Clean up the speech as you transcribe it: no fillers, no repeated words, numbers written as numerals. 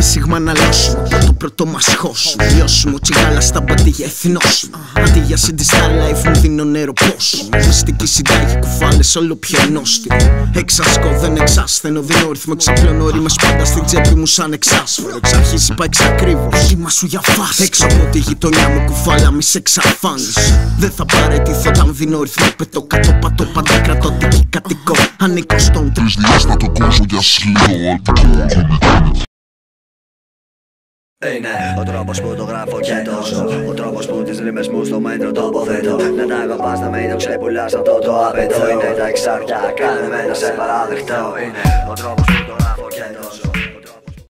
σίγμα να λώσουμε. Το πρώτο μας χώσουμε. Βιώσουμε τσιγάλα στα μπαντίγια εθνώσουμε. Αντί για CD στα live μου δίνω νερό πόσο. Μυστική συντάγη κουφάλες όλο πιο νόστιμο. Εξασκώ δεν εξάσθενο, δίνω ρυθμό. Εξαπλώνω ρήμες πάντα στην τσέπη μου σαν εξάσφαιρο. Εξ αρχής είπα εξακρίβως, σήμα σου για φάση. Έξω από τη γειτονιά μου κουφάλα μη σε εξαφάνισε. Δεν θα παραιτηθώ όταν δίνω ρυθμό. Πετώ κάτω πατώ πάντα κρατώ τίκη κατοικώ. Ανήκω στον τρισδιάστατο κόσμο για σλίγο. Είναι ο τρόπος που το γράφω και το ζω. Ο τρόπος που τις ρήμες μου στο μέτρο τοποθετώ. Να τα αγαπάς, να μην το ξεπουλάς, αυτό το απαιτώ. Είναι τα εξάρτια, κάνε με να σε παραδεχτώ. Είναι ο τρόπος που το γράφω.